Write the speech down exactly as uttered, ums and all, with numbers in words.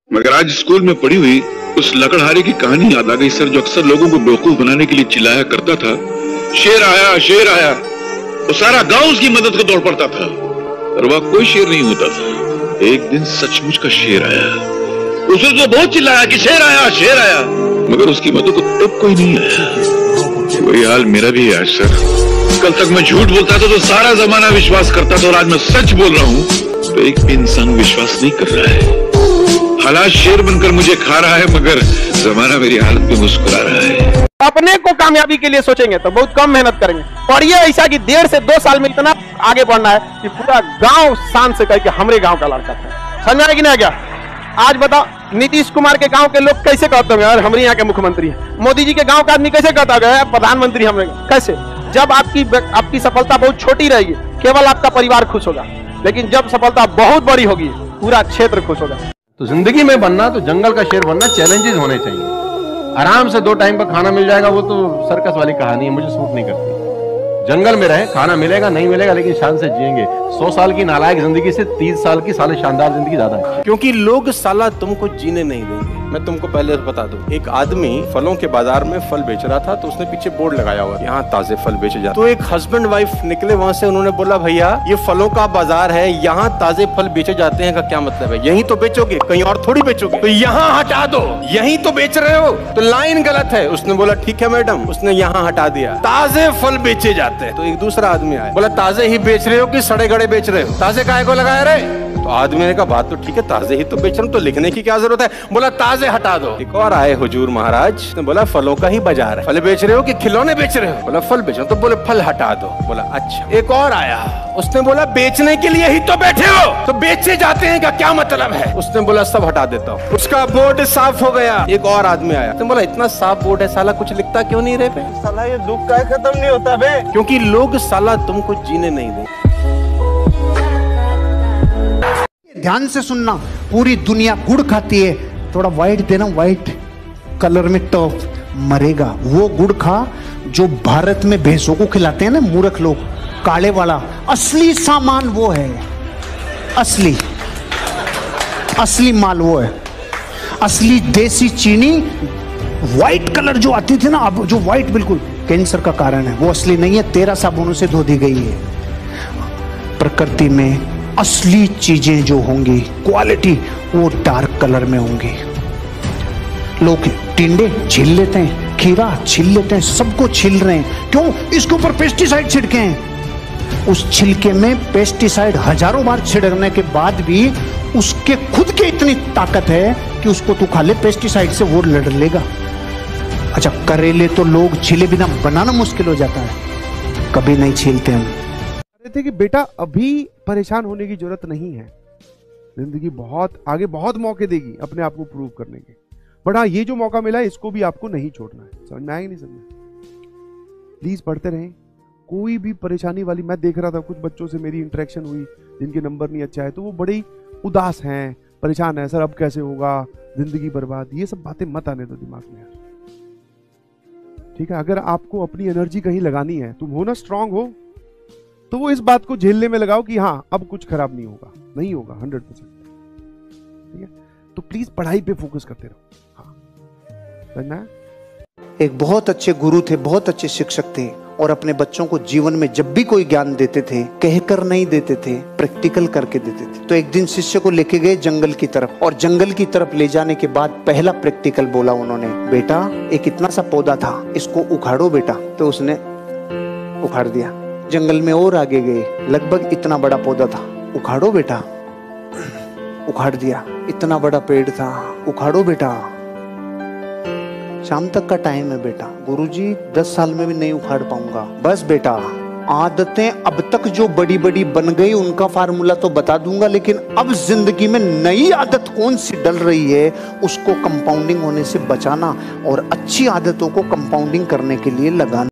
मगर आज स्कूल में पढ़ी हुई उस लकड़हारे की कहानी याद आ गई सर, जो अक्सर लोगों को बेवकूफ बनाने के लिए चिल्लाया करता था, शेर आया शेर आया। वो सारा गांव उसकी मदद को दौड़ पड़ता था, पर वह कोई शेर नहीं होता था। एक दिन सचमुच का शेर आया। उसने तो बहुत चिल्लाया कि शेर आया शेर आया, मगर उसकी मदद को तब कोई नहीं आया। वही हाल मेरा भी है आज सर। कल तक मैं झूठ बोलता था तो सारा जमाना विश्वास करता था, और आज मैं सच बोल रहा हूँ तो एक भी इंसान विश्वास नहीं कर रहा है। हालात शेर बनकर मुझे खा रहा है, मगर जमाना मेरी हालत पे मुस्कुरा रहा है। अपने को कामयाबी के लिए सोचेंगे तो बहुत कम मेहनत करेंगे। पढ़िए ऐसा कि डेढ़ से दो साल में इतना आगे बढ़ना है कि पूरा गांव शान से कहे कि हमारे गांव का लड़का था। समझ में कि नहीं क्या? आज बताओ, नीतीश कुमार के गांव के लोग कैसे कहते होंगे यार हमारे यहाँ के मुख्यमंत्री है। मोदी जी के गांव का आदमी कैसे कहता होगा प्रधानमंत्री हमारे, कैसे? जब आपकी आपकी सफलता बहुत छोटी रहेगी केवल आपका परिवार खुश होगा, लेकिन जब सफलता बहुत बड़ी होगी पूरा क्षेत्र खुश होगा। तो जिंदगी में बनना तो जंगल का शेर बनना, चैलेंजेस होने चाहिए। आराम से दो टाइम का खाना मिल जाएगा वो तो सर्कस वाली कहानी है, मुझे सूट नहीं करती। जंगल में रहे, खाना मिलेगा नहीं मिलेगा लेकिन शान से जिएंगे। सौ साल की नालायक जिंदगी से तीस साल की साले शानदार जिंदगी ज्यादा है। क्योंकि लोग साला तुमको जीने नहीं देंगे। मैं तुमको पहले बता दूं, एक आदमी फलों के बाजार में फल बेच रहा था तो उसने पीछे बोर्ड लगाया हुआ, यहाँ ताजे फल बेचे जाते। तो एक हस्बैंड वाइफ निकले वहां से, उन्होंने बोला भैया ये फलों का बाजार है, यहाँ ताजे फल बेचे जाते हैं का क्या मतलब है? यहीं तो बेचोगे, कहीं और थोड़ी बेचोगे, तो यहाँ हटा दो, यहीं तो बेच रहे हो तो लाइन गलत है। उसने बोला ठीक है मैडम, उसने यहाँ हटा दिया, ताजे फल बेचे जाते हैं। तो एक दूसरा आदमी आया, बोला ताजे ही बेच रहे हो कि सड़े गड़े बेच रहे हो? ताजे काहे को लगाए रहे? तो आदमी ने कहा बात तो ठीक है, ताजे ही तो बेच रहा हूं, तो लिखने की क्या जरूरत है? बोला ताजे हटा दो। एक और आए हुजूर महाराज, ने बोला फलों का ही बाजार है, फल बेच रहे हो कि खिलौने बेच रहे हो? बोला फल बेच रहा हूं। तो बोले फल हटा दो। बोला अच्छा। एक और आया, उसने बोला बेचने के लिए ही तो बैठे हो, तो बेचे जाते हैं का क्या मतलब है? उसने बोला सब हटा देता हूँ। उसका बोर्ड साफ हो गया। एक और आदमी आया, उसने बोला इतना साफ बोर्ड है साला कुछ लिखता क्यों नहीं रहे? साला ये दुख का खत्म नहीं होता बे, क्योंकि लोग साला तुमको जीने नहीं देंगे। ध्यान से सुनना, पूरी दुनिया गुड़ खाती है, थोड़ा व्हाइट देना, व्हाइट कलर में तो मरेगा। वो गुड़ खा जो भारत में भैंसों को खिलाते हैं ना मूर्ख लोग, काले वाला। असली सामान वो है, असली असली माल वो है, असली देसी चीनी। व्हाइट कलर जो आती थी ना, अब जो व्हाइट बिल्कुल कैंसर का कारण है, वो असली नहीं है, तेरह साबुनों से धो दी गई है। प्रकृति में असली चीजें जो होंगी क्वालिटी, वो डार्क कलर में होंगी। लोग टिंडे छील लेते हैं, खीरा छील लेते हैं, सबको छील रहे हैं। क्यों? इसके ऊपर पेस्टिसाइड छिड़के हैं। उस छिलके में पेस्टिसाइड हजारों बार छिड़कने के बाद भी उसके खुद के इतनी ताकत है कि उसको तू खा ले, पेस्टिसाइड से वो लड़ लेगा। अच्छा, करेले तो लोग छीले बिना बनाना मुश्किल हो जाता है, कभी नहीं छीलते हम। थे कि बेटा अभी परेशान होने की जरूरत नहीं है, जिंदगी बहुत आगे बहुत मौके देगी अपने आप को प्रूव करने के। बट हाँ, ये जो मौका मिला है इसको भी आपको नहीं छोड़ना है। समझ में आएगा नहीं? समझ प्लीज पढ़ते रहें। कोई भी परेशानी वाली, मैं देख रहा था कुछ बच्चों से मेरी इंटरेक्शन हुई जिनके नंबर नहीं अच्छा है, तो वो बड़े ही उदास हैं, परेशान है, सर अब कैसे होगा, जिंदगी बर्बाद। ये सब बातें मत आने दो दिमाग में यार, ठीक है? अगर आपको अपनी एनर्जी कहीं लगानी है, तुम हो ना स्ट्रांग हो, तो वो इस बात को झेलने में लगाओ कि हाँ अब कुछ खराब नहीं होगा, नहीं होगा हंड्रेड परसेंट, ठीक है? तो प्लीज पढ़ाई पे फोकस करते रहो। हाँ, समझना है? एक बहुत अच्छे गुरु थे, बहुत अच्छे शिक्षक थे, और अपने बच्चों को जीवन में जब भी कोई ज्ञान देते थे कहकर नहीं देते थे, प्रैक्टिकल करके देते थे। तो एक दिन शिष्य को लेके गए जंगल की तरफ, और जंगल की तरफ ले जाने के बाद पहला प्रैक्टिकल बोला उन्होंने, बेटा एक इतना सा पौधा था, इसको उखाड़ो बेटा। तो उसने उखाड़ दिया। जंगल में और आगे गए, लगभग इतना बड़ा पौधा था, उखाड़ो बेटा। उखाड़ दिया। इतना बड़ा पेड़ था, उखाड़ो बेटा। शाम तक का टाइम है बेटा। गुरुजी दस साल में भी नहीं उखाड़ पाऊंगा। बस बेटा, आदतें अब तक जो बड़ी बड़ी बन गई उनका फार्मूला तो बता दूंगा, लेकिन अब जिंदगी में नई आदत कौन सी डल रही है उसको कंपाउंडिंग होने से बचाना और अच्छी आदतों को कंपाउंडिंग करने के लिए लगाना।